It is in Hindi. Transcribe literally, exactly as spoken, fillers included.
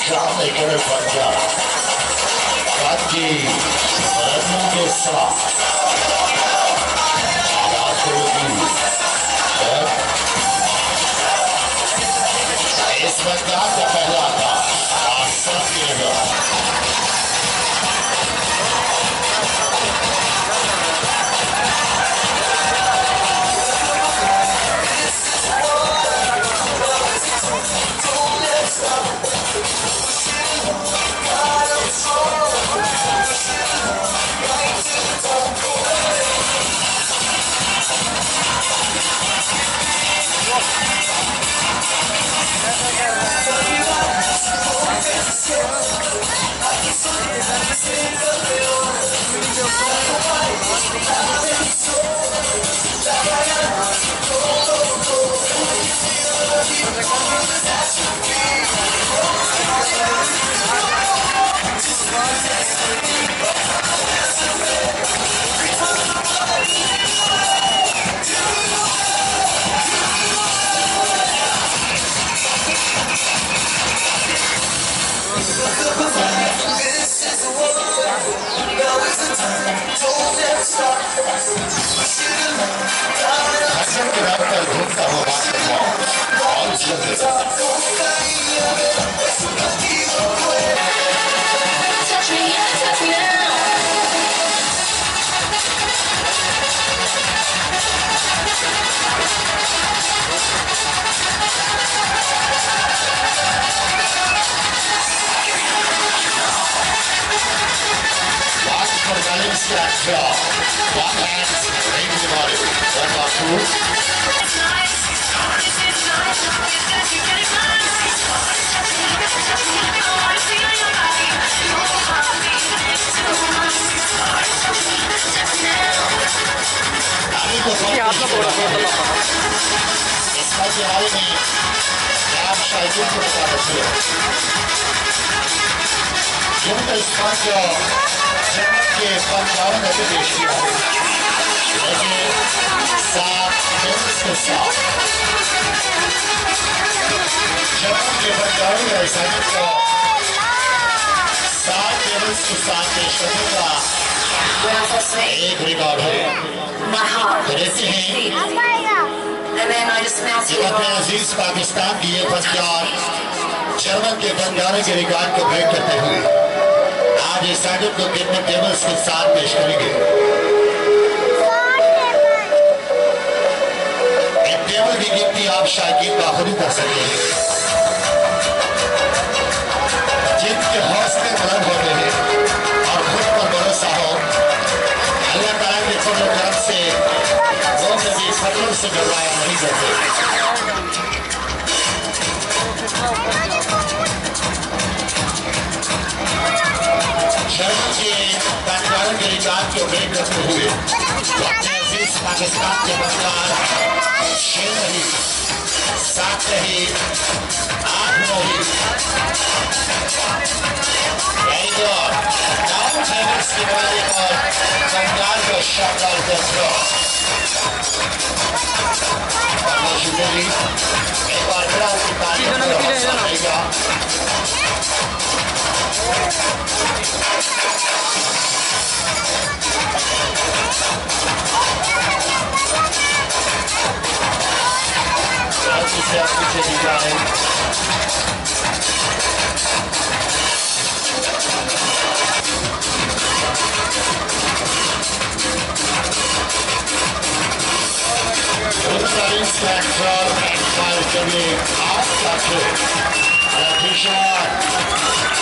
Jawmaker Punjab Kaki Ratan के साथ आवाज होगी इस पंजाब का पहला था आज सब किएगा One hand, raise the body. One more two. It's nice. This is nice. It's that you get it nice. I want to feel your body. Your body next to mine. अभी तो इसका जवाब नहीं क्या आप शायद को बता सकते हो जब तक इसका जो जन्म के पंजाब में देश किया लेकिन साथ के साथ जन्म के पंजाब में ऐसा को सात केवल्स के साथ पेश करेगा एक रिकॉर्ड है ऐसे हैं अपने अजीज पाकिस्तान की ये पंजाब जर्मन के बंजारे के रिकॉर्ड को ब्रेक करते हुए आज इस साइड को कितने टेबल्स के साथ पेश करेंगे एक टेबल की गिनती आप शायकीन का खुद ही कर सकते हैं जिनके हौसले बुलंद होते हैं और खुद पर भरोसा हो अल्लाह ताला के फजल करम से वो कभी फजल से घबराया नहीं करते शर्मा के पंजाब के रिकॉर्ड को ब्रेक करते हुए अपने अजीज पाकिस्तान के बंगाल छह नहीं सात नहीं आठ नहीं वेरी गुड नाउ टेबल्स के वाले पर बंगाल को शॉट आउट कर दो एक बार फिर आपकी तारीफ करेगा से आप पीछे दिख रहा है and five coming off the